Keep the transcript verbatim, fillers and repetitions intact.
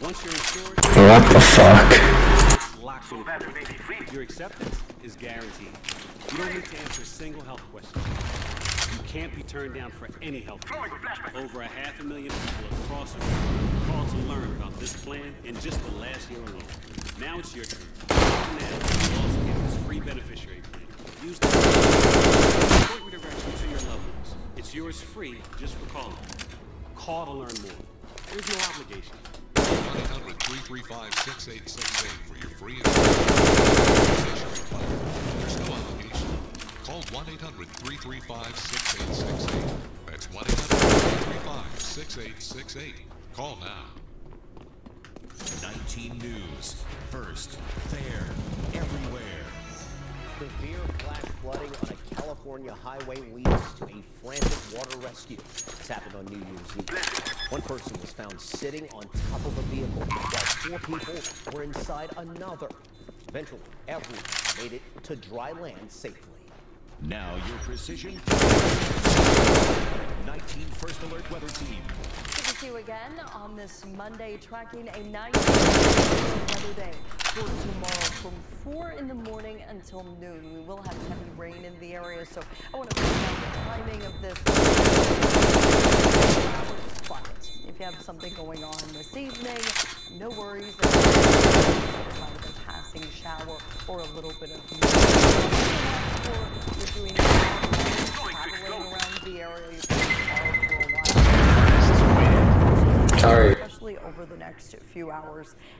Once you're insured, What the fuck? it's locked in for you. Your acceptance is guaranteed. You don't need to answer a single health question. You can't be turned down for any health care. Over a half a million people across the world called to learn about this plan in just the last year alone. Now it's your turn. Now, you also get this free beneficiary plan. Use the point redirection to your loved ones. It's yours free just for calling. Call to learn more. There's no obligation. one eight hundred, three three five, six eight six eight for your free beneficiary plan. There's no obligation. Call one eight hundred, three three five, six eight six eight. That's one eight hundred, three three five, six eight six eight. Call now. nineteen News. First, fair, everywhere. Severe flash flooding on a California highway leads to a frantic water rescue. This happened on New Year's Eve. One person was found sitting on top of a vehicle while four people were inside another. Eventually, everyone made it to dry land safely. Now your precision. nineteen First Alert Weather Team. Good to see you again on this Monday, tracking a nineteen weather day for tomorrow from four in the morning until noon. We will have heavy rain in the area, so I want to point out the timing of this. Quiet. If you have something going on this evening, no worries. It might have a passing shower or a little bit of or you're doing traveling around the area. You can for a while. Sorry. Especially over the next few hours.